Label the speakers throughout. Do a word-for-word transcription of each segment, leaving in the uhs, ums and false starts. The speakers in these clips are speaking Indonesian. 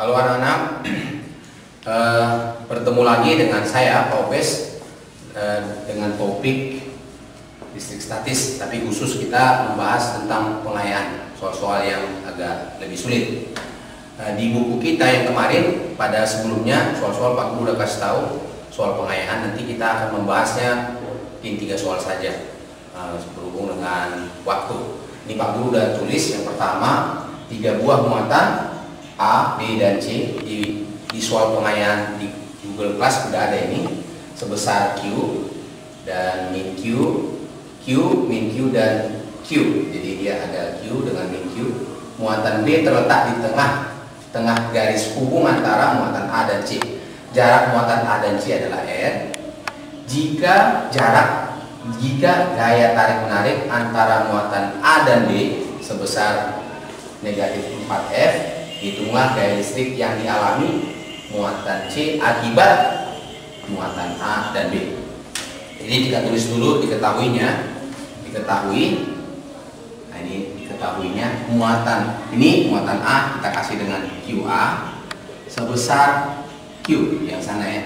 Speaker 1: Halo anak-anak, eh, bertemu lagi dengan saya Pak Obes eh, dengan topik listrik statis, tapi khusus kita membahas tentang pengayaan, soal-soal yang agak lebih sulit. Eh, di buku kita yang kemarin pada sebelumnya soal-soal Pak Guru udah kasih tahu soal pengayaan, nanti kita akan membahasnya in tiga soal saja eh, berhubung dengan waktu. Ini Pak Guru udah tulis yang pertama tiga buah muatan A, B, dan C di, di soal pengayaan di Google Class sudah ada ini sebesar Q dan min Q, Q, min Q, dan Q. Jadi dia ada Q dengan min Q. Muatan B terletak di tengah tengah garis hubung antara muatan A dan C. Jarak muatan A dan C adalah R. Jika jarak jika gaya tarik menarik antara muatan A dan B sebesar negatif empat F, hitunglah gaya listrik yang dialami muatan C akibat muatan A dan B. Ini kita tulis dulu diketahuinya, diketahui. Nah, ini diketahuinya muatan ini muatan A kita kasih dengan Q A sebesar Q yang sana ya.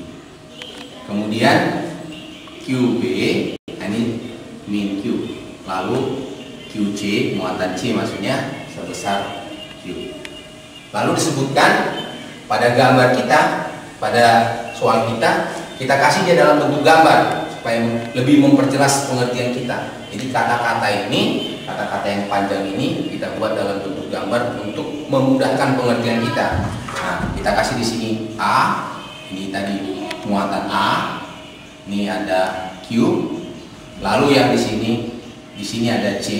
Speaker 1: Kemudian Q B, nah ini min Q. Lalu Q C, muatan C maksudnya sebesar Q. Lalu disebutkan pada gambar kita, pada soal kita, kita kasih dia dalam bentuk gambar supaya lebih memperjelas pengertian kita. Jadi kata-kata ini, kata-kata yang panjang ini kita buat dalam bentuk gambar untuk memudahkan pengertian kita. Nah, kita kasih di sini A, ini tadi muatan A, ini ada Q, lalu yang di sini, di sini ada C,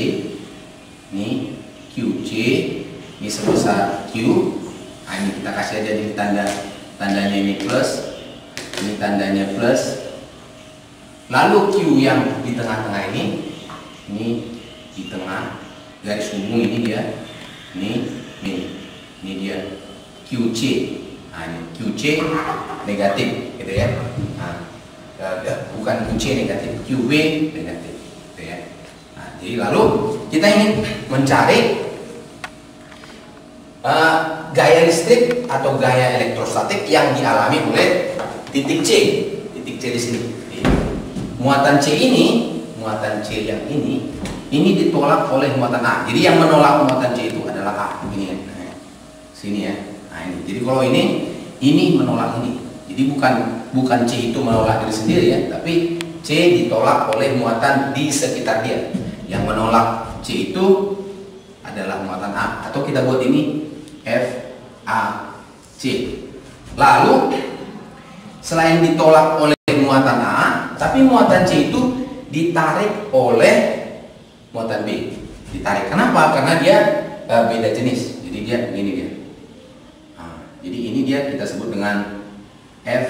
Speaker 1: ini Q C. Ini sebesar Q. Nah, ini kita kasih aja di tanda tandanya ini plus, ini tandanya plus. Lalu Q yang di tengah-tengah ini, ini di tengah garis hubung ini dia, ini min, ini dia Q C. Nah, ini Q C negatif, gitu ya. Nah, bukan Q C negatif, Q B negatif, gitu ya. Nah, jadi lalu kita ingin mencari Uh, gaya listrik atau gaya elektrostatik yang dialami oleh titik C, titik C di sini. Muatan C ini, muatan C yang ini, ini ditolak oleh muatan A. Jadi yang menolak muatan C itu adalah A. Ini ya, nah, sini ya. Nah ini. Jadi kalau ini, ini menolak ini. Jadi bukan bukan C itu menolak diri sendiri ya, tapi C ditolak oleh muatan di sekitar dia. Yang menolak C itu adalah muatan A. Atau kita buat ini F A C. Lalu selain ditolak oleh muatan A, tapi muatan C itu ditarik oleh muatan B. Ditarik. Kenapa? Karena dia uh, beda jenis. Jadi dia begini dia. Nah, jadi ini dia kita sebut dengan F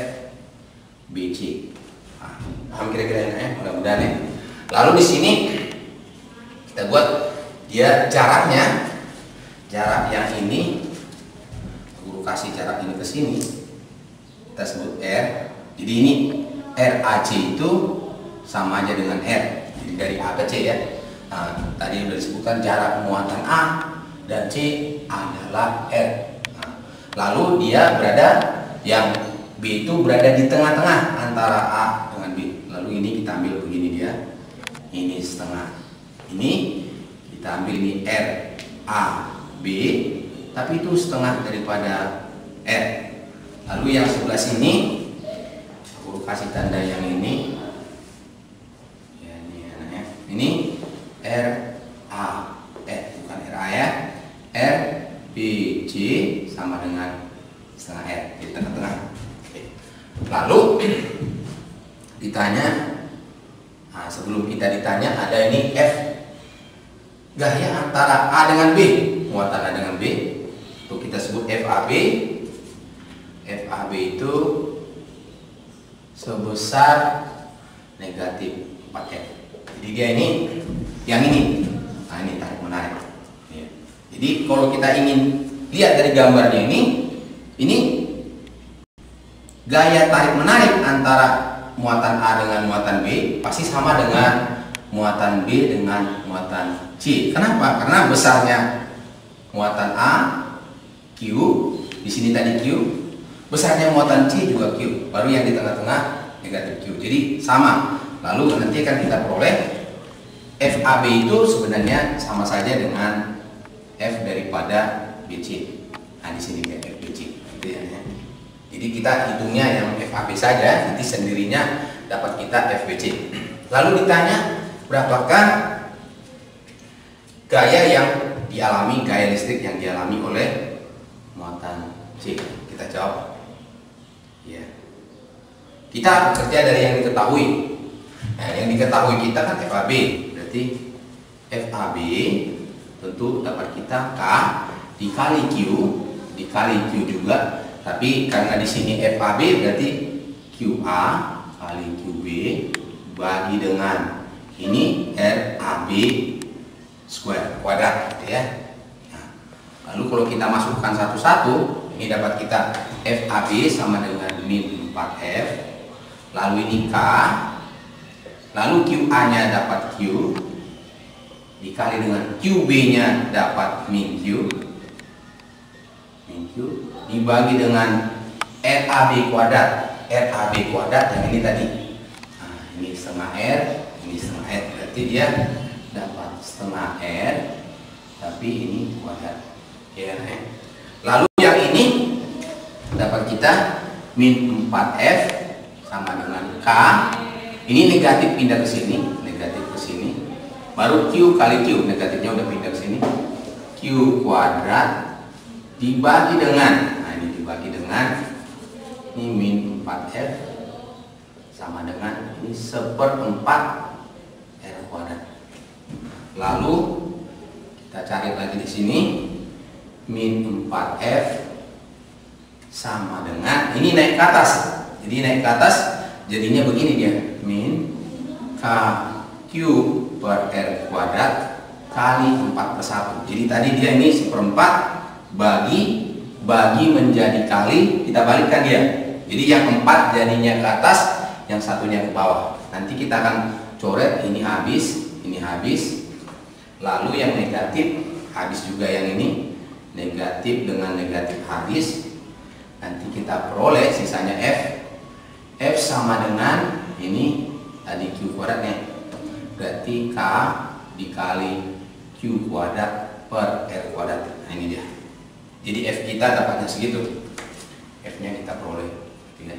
Speaker 1: B C. Nah, paham kira-kira ya? Mudah-mudahan ya. Lalu di sini kita buat dia jaraknya. Jarak yang ini, guru kasih jarak ini ke sini, kita sebut R. Jadi ini R A C itu sama aja dengan R. Jadi dari A ke C ya. Nah, tadi sudah disebutkan jarak muatan A dan C adalah R. Nah, lalu dia berada, yang B itu berada di tengah-tengah antara A dengan B. Lalu ini kita ambil begini dia. Ini setengah. Ini kita ambil ini R A B, tapi itu setengah daripada R. Lalu yang sebelah sini, aku kasih tanda yang ini, ya ini anaknya, ini R A, eh bukan R A ya, R B C sama dengan setengah R di tengah-tengah. Lalu ditanya, nah sebelum kita ditanya ada ini F, gaya antara A dengan B. Muatan A dengan B itu kita sebut F A B. F A B itu sebesar negatif empat F. Jadi dia ini yang ini. Nah ini tarik menarik ya. Jadi kalau kita ingin lihat dari gambarnya ini, ini gaya tarik menarik antara muatan A dengan muatan B pasti sama dengan muatan B dengan muatan C. Kenapa? Karena besarnya muatan A Q Di sini tadi Q, besarnya muatan C juga Q, baru yang di tengah-tengah negatif Q. Jadi sama. Lalu nanti akan kita peroleh F A B itu sebenarnya sama saja dengan F daripada B C. Nah di sini ya F B C. Gitu ya. Jadi kita hitungnya yang F A B saja, nanti sendirinya dapat kita F B C. Lalu ditanya berapakah gaya yang dialami, gaya listrik yang dialami oleh muatan C. Kita jawab ya. Kita bekerja dari yang diketahui. Nah, yang diketahui kita kan F A B. Berarti F A B tentu dapat kita K dikali Q dikali Q juga. Tapi karena di sini F A B berarti Q A kali Q B bagi dengan ini R A B square kuadrat gitu ya. Nah, lalu kalau kita masukkan satu-satu, ini dapat kita F A B sama dengan min empat F, lalu ini K, lalu Q A nya dapat Q dikali dengan Q B nya dapat min Q, min Q dibagi dengan R A B kuadrat, R A B kuadrat yang ini tadi. Nah, ini setengah R, ini setengah R, berarti dia dapat setengah R, tapi ini kuadrat R. Lalu yang ini dapat kita min empat F sama dengan K. Ini negatif pindah ke sini, negatif ke sini. Baru Q kali Q, negatifnya udah pindah ke sini. Q kuadrat dibagi dengan, nah ini dibagi dengan ini min empat F sama dengan ini seperempat R kuadrat. Lalu kita cari lagi di sini min empat F sama dengan ini naik ke atas. Jadi naik ke atas jadinya begini dia, min K Q per R kuadrat kali empat per satu. Jadi tadi dia ini seperempat bagi bagi menjadi kali, kita balikkan dia. Jadi yang empat jadinya ke atas, yang satunya ke bawah. Nanti kita akan coret ini habis, ini habis. Lalu yang negatif habis juga yang ini, negatif dengan negatif habis. Nanti kita peroleh sisanya F. F sama dengan ini tadi Q kuadratnya, berarti K dikali Q kuadrat per R kuadrat. Nah ini dia. Jadi F kita dapatnya segitu. F nya kita peroleh. Tidak.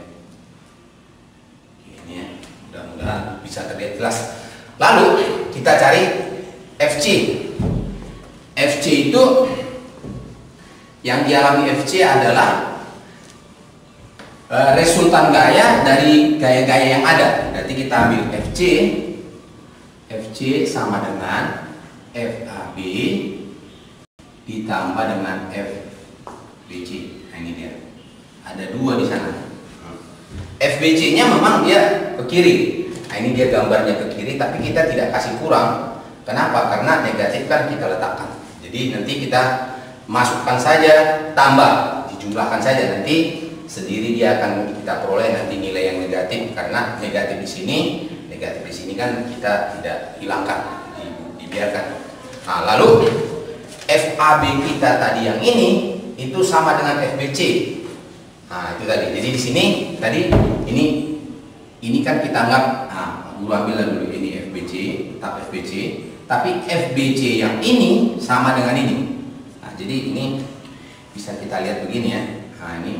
Speaker 1: Ini ya, mudah-mudahan bisa terlihat jelas. Lalu kita cari F C. F C itu yang dialami F C adalah e, resultan gaya dari gaya-gaya yang ada. Berarti kita ambil F C. F C sama dengan F A B ditambah dengan F B C. Nah ini dia. Ada dua di sana. F B C-nya memang dia ke kiri. Nah ini dia gambarnya ke kiri, tapi kita tidak kasih kurang. Kenapa? Karena negatif kan kita letakkan. Jadi nanti kita masukkan saja, tambah, dijumlahkan saja, nanti sendiri dia akan kita peroleh nanti nilai yang negatif. Karena negatif di sini, negatif di sini kan kita tidak hilangkan, dibiarkan. Nah lalu F A B kita tadi yang ini itu sama dengan F B C. Nah itu tadi. Jadi di sini tadi ini ini kan kita anggap, nah guru ambil dulu ini F B C, tetap F B C. Tapi F B C yang ini sama dengan ini. Nah jadi ini bisa kita lihat begini ya. Nah ini,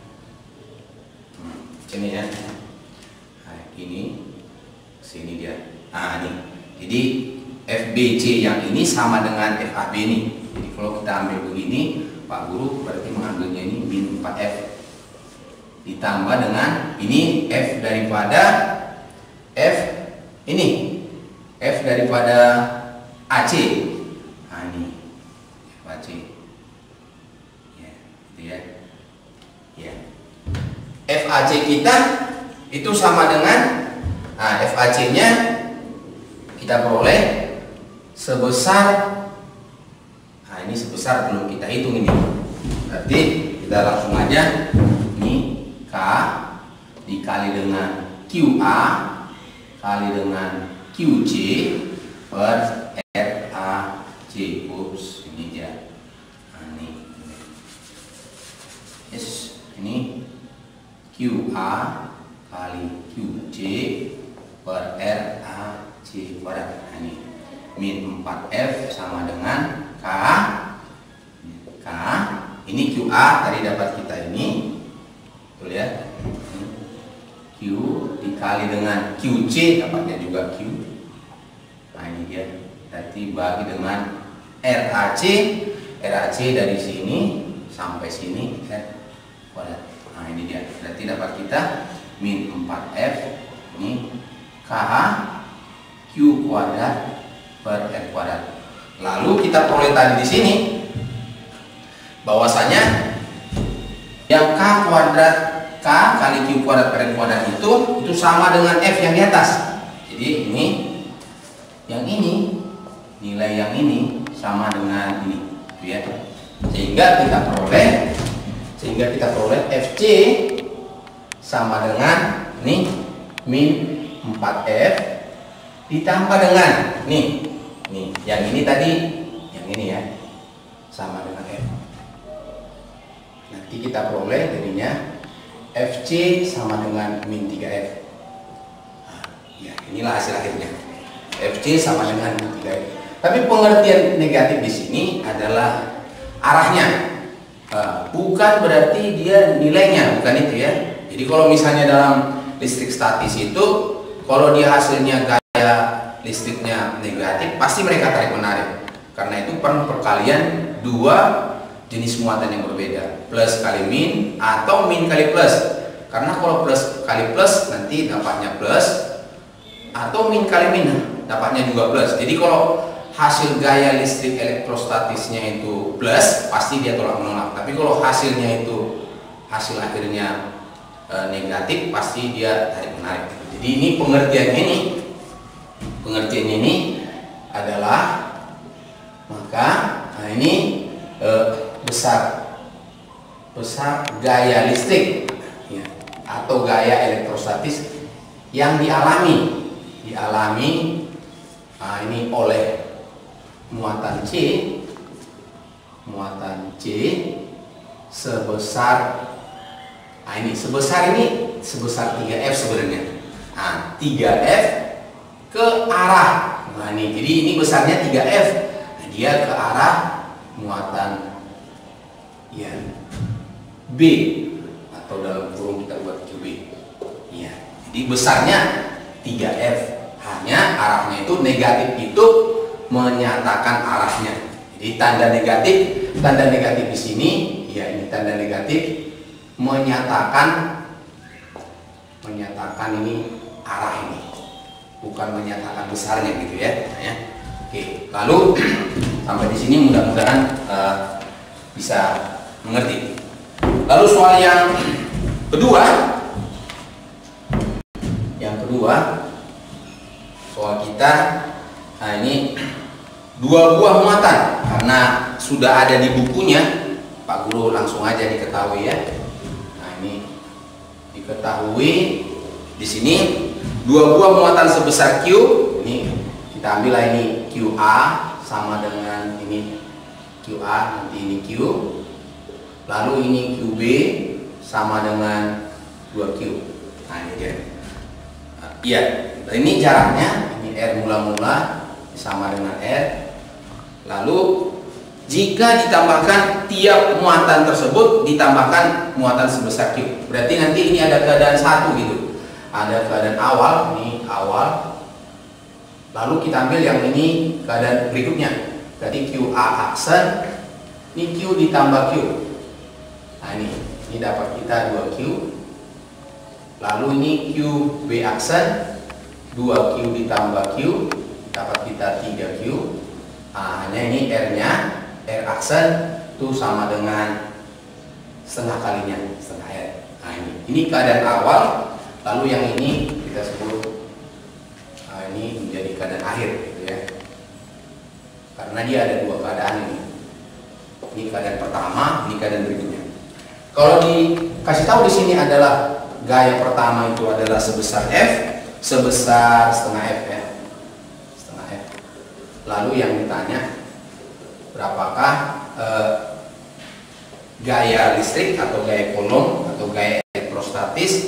Speaker 1: sini ya. Nah ini, sini dia. Nah ini. Jadi F B C yang ini sama dengan F A B ini. Jadi kalau kita ambil begini, Pak Guru berarti mengambilnya ini min empat F ditambah dengan ini F daripada F ini F daripada A C. Nah ini F A C ya, gitu ya. Ya. F A C kita itu sama dengan, nah F A C nya kita peroleh sebesar, nah ini sebesar belum kita hitung ini, berarti kita langsung aja ini K dikali dengan Q A kali dengan Q C per R A C. Ups, ini dia. Nah, ini. Q A kali Q C per R A C kuadrat. Nah, ini min empat F sama dengan K K ini Q A tadi dapat kita ini, betul ya, Q dikali dengan Q C dapatnya juga Q. Nah ini dia, berarti bagi dengan R A C, R A C dari sini sampai sini R kuadrat. Nah ini dia, berarti dapat kita min empat F ini K H Q kuadrat per R kuadrat. Lalu kita peroleh tadi di sini bahwasanya yang K kuadrat K kali Q kuadrat per R kuadrat itu itu sama dengan F yang di atas. Jadi ini yang ini nilai yang ini sama dengan ini, ya. Sehingga kita peroleh sehingga kita peroleh F C sama dengan nih min empat F ditambah dengan nih nih yang ini tadi, yang ini ya, sama dengan F. Nanti kita peroleh jadinya F C sama dengan min tiga F. Nah, ya, inilah hasil akhirnya. F C sama dengan min tiga F. Tapi pengertian negatif di sini adalah arahnya. Uh, bukan berarti dia nilainya, bukan itu ya. Jadi kalau misalnya dalam listrik statis itu, kalau dia hasilnya gaya listriknya negatif, pasti mereka tarik menarik. Karena itu perlu perkalian dua jenis muatan yang berbeda, plus kali min atau min kali plus. Karena kalau plus kali plus nanti dapatnya plus, atau min kali min dapatnya juga plus. Jadi kalau hasil gaya listrik elektrostatisnya itu plus, pasti dia tolak menolak. Tapi kalau hasilnya itu hasil akhirnya e, negatif, pasti dia tarik menarik. Jadi ini pengertian ini, pengertian ini adalah maka nah ini e, besar besar gaya listrik ya, atau gaya elektrostatis yang dialami dialami nah ini oleh muatan C muatan C sebesar nah ini sebesar ini sebesar tiga F sebenarnya. Nah, tiga F ke arah nah ini, jadi ini besarnya tiga F. Nah, dia ke arah muatan ya B, atau dalam kurung kita buat Q B ya. Jadi besarnya tiga F, hanya arahnya itu negatif, itu menyatakan arahnya. Jadi tanda negatif, tanda negatif di sini ya, ini tanda negatif menyatakan menyatakan ini arah ini, bukan menyatakan besarnya gitu ya. Nah, ya. Oke, lalu sampai di sini mudah-mudahan uh, bisa mengerti. Lalu soal yang kedua, yang kedua soal kita, nah ini dua buah muatan, karena sudah ada di bukunya Pak Guru, langsung aja diketahui ya. Nah ini diketahui di sini dua buah muatan sebesar Q. Ini kita ambil lah, ini Q A sama dengan ini Q A, nanti ini Q. Lalu ini Q B sama dengan dua Q. Nah ini dia. Iya, ini jaraknya, ini R mula-mula sama dengan R. Lalu jika ditambahkan tiap muatan tersebut ditambahkan muatan sebesar Q, berarti nanti ini ada keadaan satu gitu. Ada keadaan awal, ini awal. Lalu kita ambil yang ini keadaan berikutnya. Jadi Q A aksen, ini Q ditambah Q. Nah ini, ini dapat kita dua Q. Lalu ini Q B aksen, dua Q ditambah Q, dapat kita tiga Q. Nah, hanya ini R-nya, R aksen itu sama dengan setengah kalinya, setengah R. Nah ini, ini keadaan awal. Lalu yang ini kita sebut, nah ini menjadi keadaan akhir gitu ya. Karena dia ada dua keadaan ini. Ini keadaan pertama, ini keadaan berikutnya. Kalau dikasih tahu di sini adalah gaya pertama itu adalah sebesar F, sebesar setengah F ya, setengah F. Lalu yang ditanya berapakah eh, gaya listrik atau gaya kolom atau gaya elektrostatis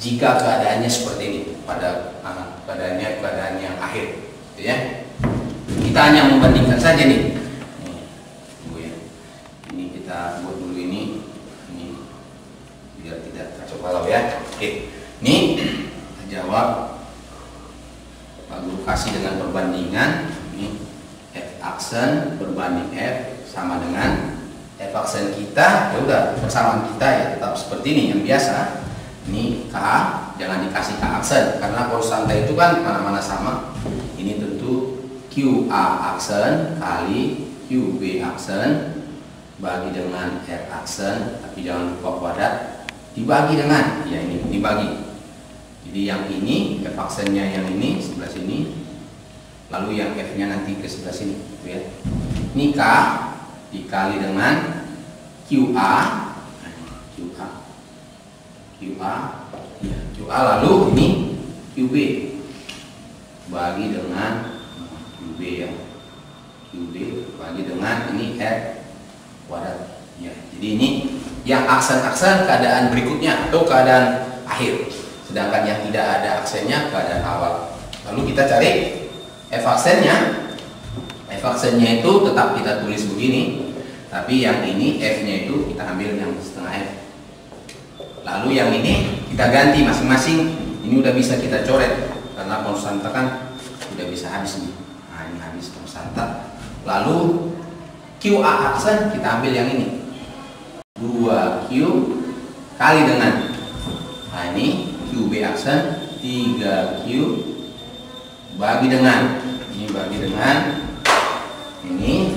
Speaker 1: jika keadaannya seperti ini, pada uh, keadaannya keadaan yang akhir, gitu ya. Kita hanya membandingkan saja nih. Nih, tunggu ya. Ini kita buat dulu ini, ini biar tidak kacau balau ya. Oke, ini kita jawab. Pak Guru kasih dengan perbandingan. Ini F aksen berbanding F sama dengan F aksen kita. Ya udah, persamaan kita ya tetap seperti ini yang biasa. Ini K, jangan dikasih K aksen karena konstanta itu kan mana-mana sama. Ini tentu Q A aksen kali Q B aksen bagi dengan R aksen, tapi jangan lupa kuadrat dibagi dengan ya ini dibagi. Jadi yang ini F aksennya yang ini sebelah sini, lalu yang F-nya nanti ke sebelah sini, gitu ya. Ini K dikali dengan Q A, Q A, Q A, ya, Q A, lalu ini Q B bagi dengan Q B ya, Q B bagi dengan ini R kuadrat ya. Jadi ini yang aksen-aksen keadaan berikutnya atau keadaan akhir, sedangkan yang tidak ada aksennya keadaan awal. Lalu kita cari F aksennya. F aksennya itu tetap kita tulis begini, tapi yang ini F-nya itu kita ambil yang setengah F. Lalu yang ini kita ganti masing-masing. Ini udah bisa kita coret karena konstanta kan udah bisa habis nih. Nah, ini habis konstanta. Lalu Q A aksen kita ambil yang ini, dua Q kali dengan, nah ini Q B aksen tiga Q bagi dengan, ini bagi dengan ini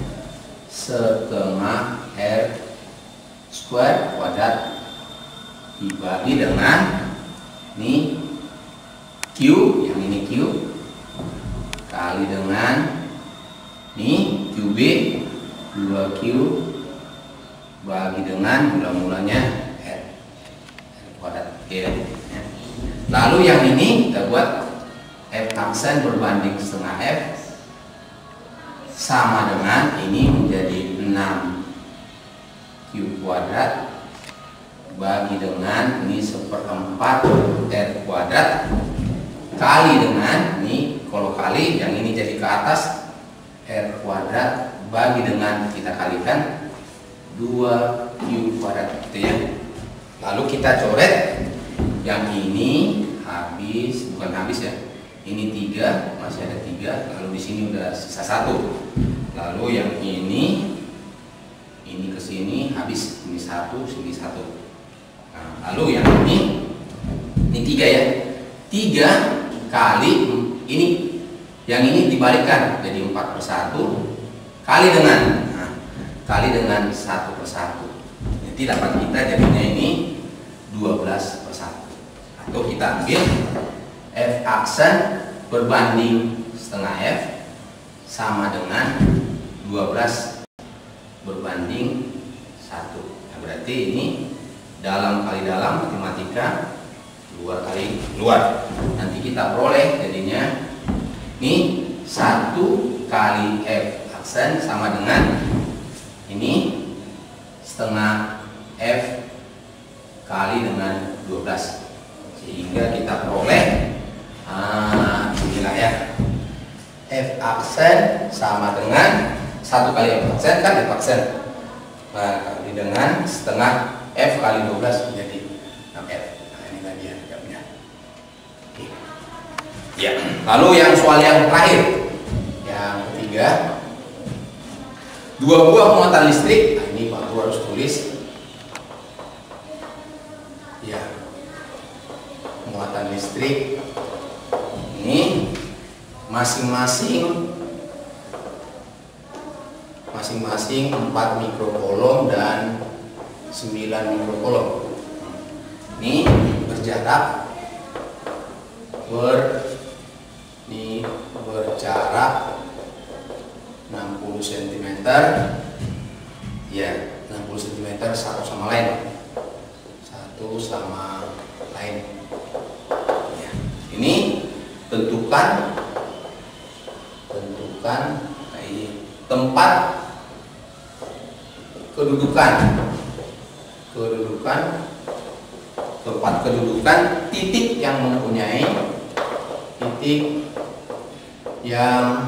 Speaker 1: setengah R square kuadrat dibagi dengan ini Q, yang ini Q kali dengan ini Q B dua Q bagi dengan mula-mulanya R, R kuadrat ya. Lalu yang ini kita buat F aksen berbanding setengah F sama dengan ini menjadi enam Q kuadrat bagi dengan ini seperempat R kuadrat kali dengan ini, kalau kali yang ini jadi ke atas R kuadrat bagi dengan kita kalikan dua Q kuadrat, gitu ya. Lalu kita coret yang ini habis, bukan habis ya, ini tiga, masih ada tiga, lalu di sini udah sisa satu. Lalu yang ini ini ke sini habis, ini satu, sini satu. Nah, lalu yang ini ini tiga ya, tiga kali ini, yang ini dibalikkan jadi empat per satu kali dengan, nah, kali dengan satu per satu. Jadi dapat kita jadinya ini dua belas per satu. Atau kita ambil F aksen berbanding setengah F sama dengan dua belas berbanding satu. Nah, berarti ini dalam kali dalam matematika, luar kali luar. Nanti kita peroleh jadinya ini satu kali F aksen sama dengan ini setengah F kali dengan dua belas, sehingga kita peroleh ah, inilah ya, F aksen sama dengan satu kali F aksen kan F aksen, nah, kali dengan setengah F kali dua belas menjadi enam F. Nah, ini tadi ya, punya. Ya, lalu yang soal yang terakhir, yang ketiga, dua buah muatan listrik. Nah, ini Pak Guru harus tulis ya, muatan listrik ini masing-masing masing-masing empat mikrocoulomb dan sembilan mikrocoulomb. Ini berjarak ber ini berjarak enam puluh sentimeter ya, enam puluh sentimeter satu sama lain, satu sama lain ya. Ini tentukan tentukan ini tempat kedudukan kedudukan tempat kedudukan titik yang mempunyai titik yang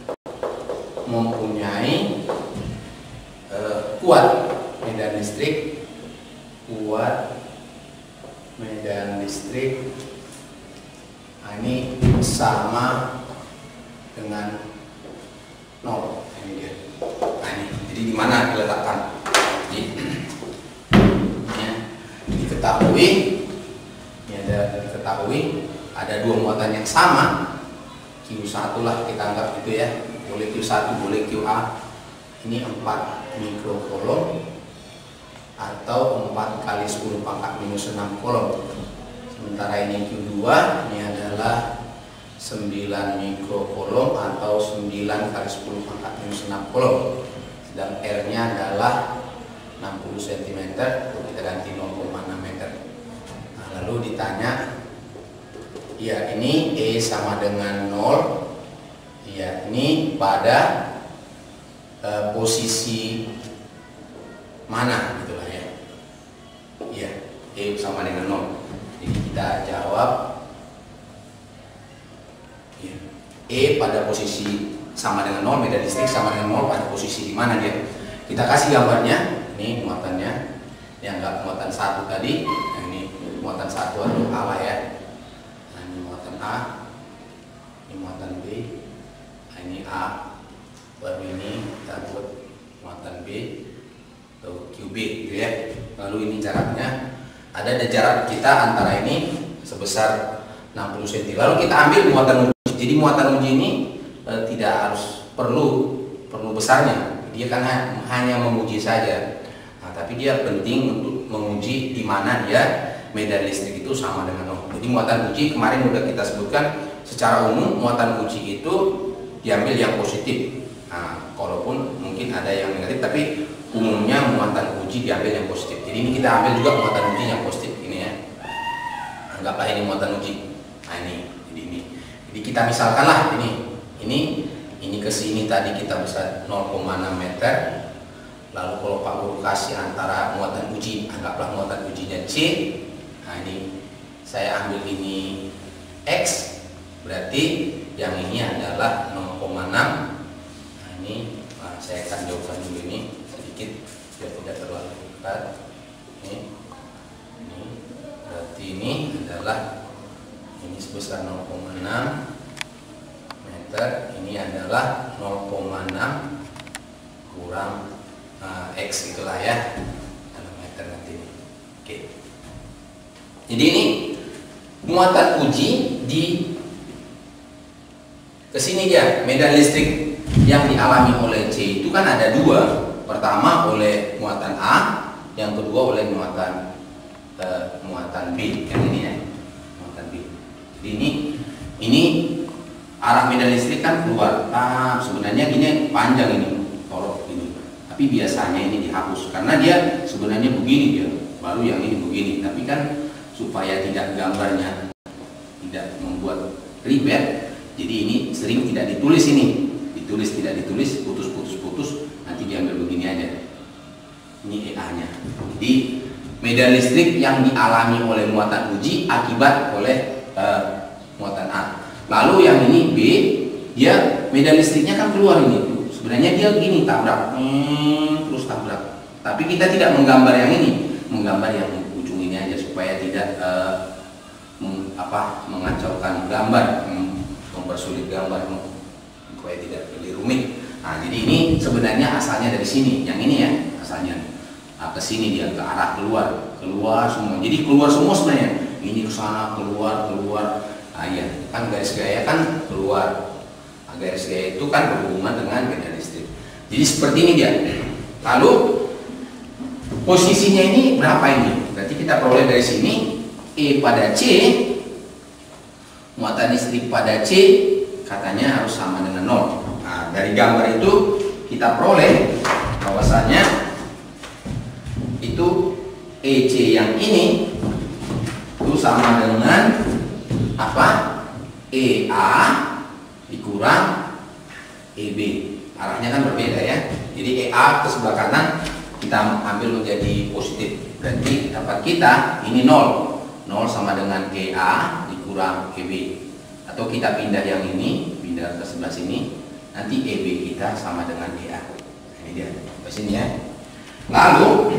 Speaker 1: mempunyai uh, kuat medan listrik, kuat medan listrik. Nah, ini sama dengan nol. Ini dia. Nah, ini. Jadi di mana diletakkan? Jadi, ya, diketahui, ini ada diketahui ada dua muatan yang sama. Q satu lah kita anggap gitu ya. Boleh Q satu, boleh Q A. Ini empat mikrocoulomb atau empat kali sepuluh pangkat minus enam coulomb. Sementara ini Q dua, ini adalah sembilan mikrocoulomb atau sembilan kali sepuluh pangkat minus enam coulomb. Sedang R-nya adalah enam puluh sentimeter, kita ganti nol koma enam meter. Nah, lalu ditanya, ya ini E sama dengan nol, ya ini pada uh, posisi mana gitu lah ya. Ya, E sama dengan nol. Jadi kita jawab ya, E pada posisi sama dengan nol, medan listrik sama dengan nol pada posisi di mana dia. Kita kasih gambarnya. Ini muatannya, dianggap muatan satu tadi. Nah, ini muatan satu atau A lah ya. Nah, ini muatan A, ini muatan B, nah, ini A, baru ini kita buat muatan B atau Q B gitu ya. Lalu ini jaraknya, ada ada jarak kita antara ini sebesar enam puluh sentimeter. Lalu kita ambil muatan uji. Jadi muatan uji ini e, tidak harus perlu perlu besarnya. Dia kan hanya menguji saja. Nah, tapi dia penting untuk menguji di mana dia medan listrik itu sama dengan nol. Jadi muatan uji kemarin sudah kita sebutkan secara umum muatan uji itu diambil yang positif. Nah, walaupun mungkin ada yang negatif, tapi umumnya muatan uji diambil yang positif. Jadi ini kita ambil juga muatan uji yang positif ini ya. Anggaplah ini muatan uji. Nah ini, jadi ini. Jadi kita misalkanlah ini, ini, ini ke sini tadi kita bisa nol koma enam meter. Lalu kalau Pak Guru kasih antara muatan uji, anggaplah muatan ujinya C. Nah ini saya ambil ini X, berarti yang ini adalah nol koma enam. Nah ini nah, saya akan jauhkan dulu ini sedikit biar tidak terlalu dekat. Ini, ini berarti ini adalah ini sebesar nol koma enam meter. Ini adalah nol koma enam kurang Uh, X itulah ya, meter nanti ini. Oke. Jadi ini muatan uji di kesini dia medan listrik yang dialami oleh C itu kan ada dua. Pertama oleh muatan A, yang kedua oleh muatan uh, muatan B yang ini ya, muatan B. Jadi ini ini arah medan listrik kan keluar. Nah, sebenarnya gini panjang ini. Tapi biasanya ini dihapus karena dia sebenarnya begini dia, baru yang ini begini. Tapi kan supaya tidak gambarnya tidak membuat ribet, jadi ini sering tidak ditulis ini, ditulis tidak ditulis, putus-putus-putus, nanti diambil begini aja. Ini E A-nya. Jadi medan listrik yang dialami oleh muatan uji akibat oleh uh, muatan A. Lalu yang ini B, dia medan listriknya kan keluar ini. Sebenarnya dia gini tabrak, hmm, terus tabrak. Tapi kita tidak menggambar yang ini, menggambar yang ujung ini aja supaya tidak uh, meng, apa, mengacaukan gambar, hmm, mempersulit gambar, supaya tidak lebih rumit. Nah, jadi ini sebenarnya asalnya dari sini, yang ini ya asalnya. Nah, ke sini dia ke arah keluar, keluar semua. Jadi keluar semua sebenarnya. Ini ke sana keluar, keluar. Nah, iya, kan garis gaya kan keluar. Garis gaya itu kan berhubungan dengan medan listrik. Jadi seperti ini dia. Lalu posisinya ini berapa ini? Berarti kita peroleh dari sini E pada C, muatan listrik pada C katanya harus sama dengan nol. Nah, dari gambar itu kita peroleh bahwasanya itu E C yang ini itu sama dengan apa? E A dikurang E B. Arahnya kan berbeda ya. Jadi E A ke sebelah kanan kita ambil menjadi positif. Berarti dapat kita ini nol. nol sama dengan E A dikurang E B. Atau kita pindah yang ini, pindah ke sebelah sini, nanti E B kita sama dengan E A. Ini dia, ke sini ya. Lalu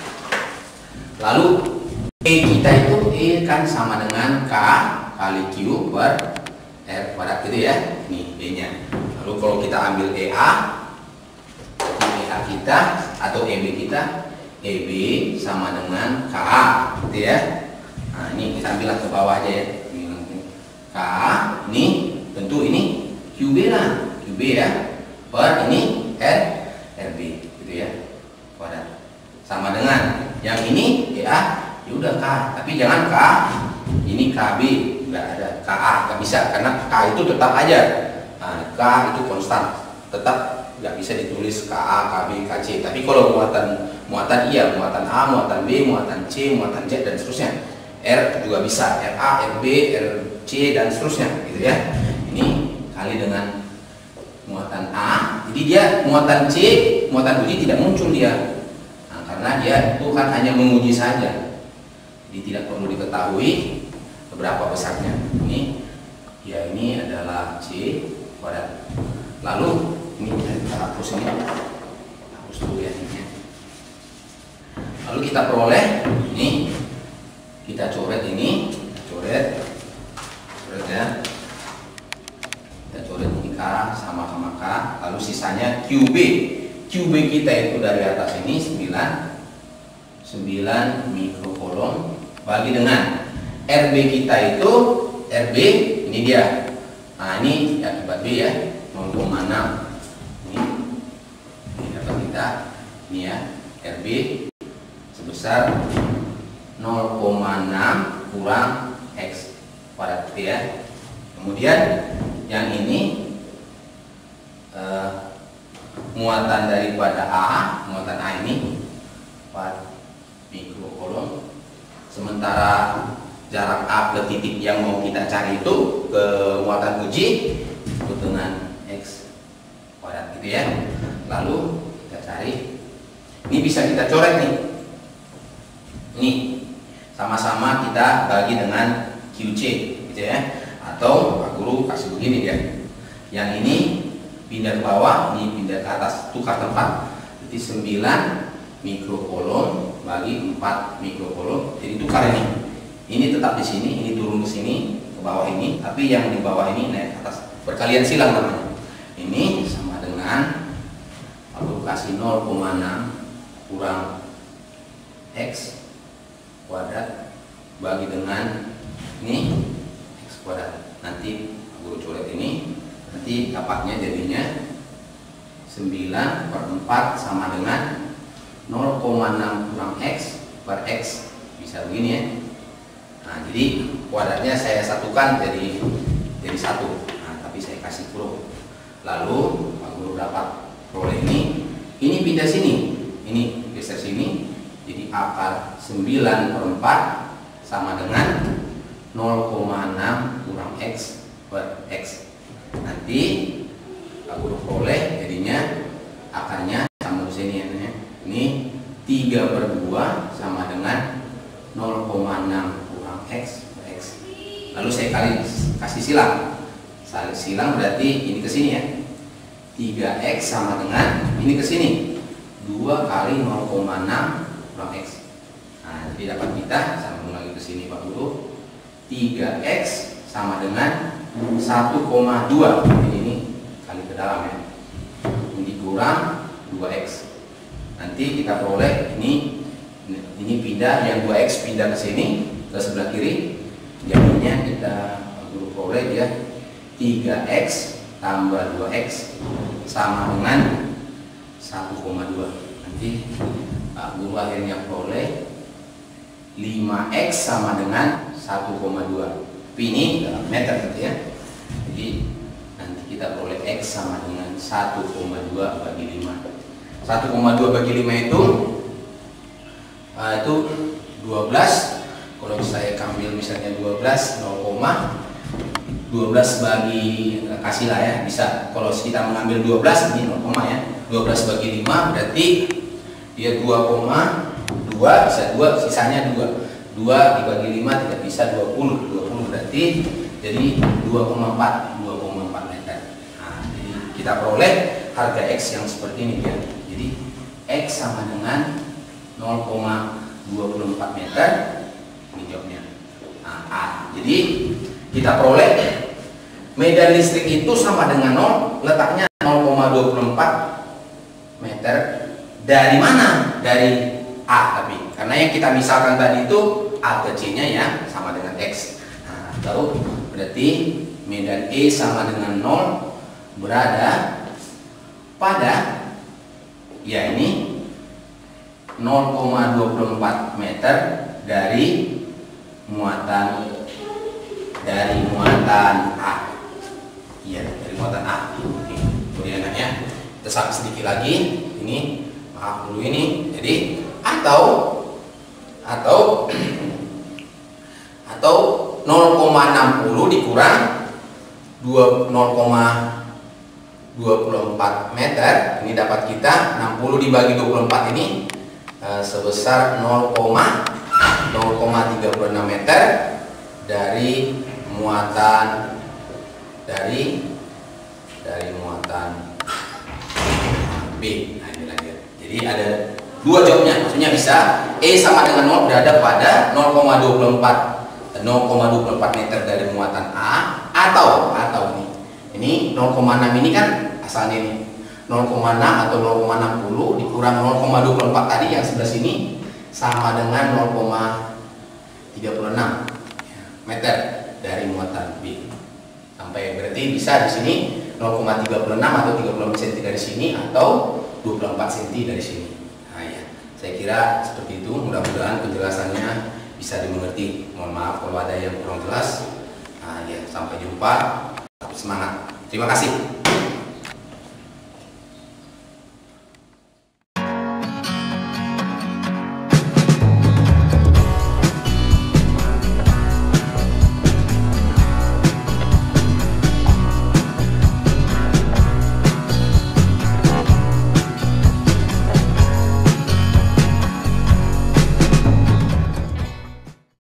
Speaker 1: lalu E kita itu E kan sama dengan K kali Q per R kuadrat gitu ya. Ini E-nya. Lalu kalau kita ambil E A, E A kita atau E B kita, E B sama dengan K gitu ya. Nah, ini kita ambillah ke bawah aja ya. K ini tentu ini Q B lah, Q B ya, per ini R R B gitu ya, kuadrat sama dengan yang ini E A, ya udah K, tapi jangan K ini K B, nggak ada K A, nggak bisa karena K itu tetap aja, nah, K itu konstan, tetap nggak bisa ditulis K A, K B, K C. Tapi kalau muatan muatan iya, muatan A, muatan B, muatan C, muatan Z dan seterusnya, R juga bisa, R A, R B, R C dan seterusnya gitu ya. Ini kali dengan muatan A, jadi dia muatan C, muatan uji tidak muncul dia, nah, karena dia itu kan hanya menguji saja, jadi tidak perlu diketahui berapa besarnya. Ini ya, ini adalah C kuadrat. Lalu ini kita hapus ini, hapus dulu ya ini. Lalu kita peroleh ini, kita coret ini, kita coret, coret ya, kita coret ini K sama sama K. Lalu sisanya Q B, Q B kita itu dari atas ini sembilan, sembilan mikrocoulomb bagi dengan R B kita itu, R B ini dia. Nah ini akibat B ya, nol koma enam. Ini, ini dapat kita, ini ya, R B sebesar nol koma enam kurang X kuadrat ya. Kemudian yang ini eh, muatan daripada A, muatan A ini empat mikrocoulomb. Sementara jarak A ke titik yang mau kita cari itu ke muatan uji itu dengan X kuadrat gitu ya. Lalu kita cari, ini bisa kita coret nih. Ini sama-sama kita bagi dengan Q C gitu ya. Atau Pak Guru kasih begini dia. Yang ini pindah ke bawah, ini pindah ke atas, tukar tempat. Jadi sembilan mikrocoulomb bagi empat mikrocoulomb. Jadi tukar ini. Ini tetap di sini, ini turun ke sini, ke bawah ini, tapi yang di bawah ini naik ke atas. Perkalian silang namanya. Ini sama dengan Pak Guru kasih nol koma enam kurang X kuadrat bagi dengan ini X kuadrat. Nanti Guru coret ini, nanti dapatnya jadinya sembilan per empat sama dengan nol koma enam kurang X per X, bisa begini ya. Nah jadi kuadratnya saya satukan jadi jadi satu, nah, tapi saya kasih kurung. Lalu Pak Guru dapat peroleh ini, ini pindah sini, ini geser sini, jadi akar sembilan per empat sama dengan nol koma enam kurang X per X. Nanti Pak Guru peroleh jadinya akarnya sama di sini ya. Ini tiga per dua sama dengan nol koma enam kurang X per X. Lalu saya kali kasih silang. Silang berarti ini ke sini ya. tiga X sama dengan ini ke sini. dua kali nol koma enam kurang X. Nah, jadi dapat kita sambung lagi ke sini Pak Guru. tiga X sama dengan satu koma dua. Jadi ini kali ke dalam ya. Ini kurang dua X. Nanti kita peroleh ini ini pindah, yang dua X pindah ke sini ke sebelah kiri. Jadinya kita Pak Guru peroleh ya tiga X tambah dua X sama dengan satu koma dua. Nanti Pak Guru akhirnya peroleh lima X sama dengan satu koma dua. Tapi ini dalam meter gitu ya. Jadi nanti kita peroleh X sama dengan satu koma dua bagi lima. satu koma dua bagi lima itu uh, itu dua belas. Kalau saya ambil misalnya dua belas, nol, dua belas bagi, kasihlah ya, bisa. Kalau kita mengambil dua belas, ini nol, ya, dua belas bagi lima berarti dia dua koma dua, bisa dua, sisanya dua. dua dibagi lima tidak bisa, dua puluh. dua puluh berarti jadi dua koma empat meter. Nah, jadi kita peroleh harga X yang seperti ini ya. Jadi X sama dengan nol koma dua empat meter. Ini jawabnya. Nah, A. Jadi kita peroleh medan listrik itu sama dengan nol, letaknya nol koma dua empat meter. Dari mana? Dari A, tapi karena yang kita misalkan tadi itu A ke C nya ya sama dengan X. Nah, tahu berarti medan E sama dengan nol berada pada ya ini nol koma dua empat meter dari muatan dari muatan A. Iya, dari muatan A. Oke, kemudian ya kita sama sedikit lagi. Ini maaf dulu ini. Jadi atau atau atau nol koma enam nol dikurang nol koma dua empat meter, ini dapat kita enam puluh dibagi dua puluh empat ini uh, sebesar nol koma tiga enam meter dari muatan dari dari muatan B. Nah, ini lagi. Jadi ada dua jawabnya, maksudnya bisa E sama dengan nol berada pada nol koma dua empat meter dari muatan A, atau atau ini ini nol koma enam ini kan asalnya ini nol koma enam atau nol koma enam nol dikurang nol koma dua empat tadi yang sebelah sini sama dengan nol koma tiga enam meter dari muatan B. Sampai berarti bisa di sini nol koma tiga enam atau tiga puluh enam sentimeter dari sini atau dua puluh empat sentimeter dari sini. Nah, ya. Saya kira seperti itu, mudah-mudahan penjelasannya bisa dimengerti. Mohon maaf kalau ada yang kurang jelas. Nah, ya, sampai jumpa. Semangat. Terima kasih.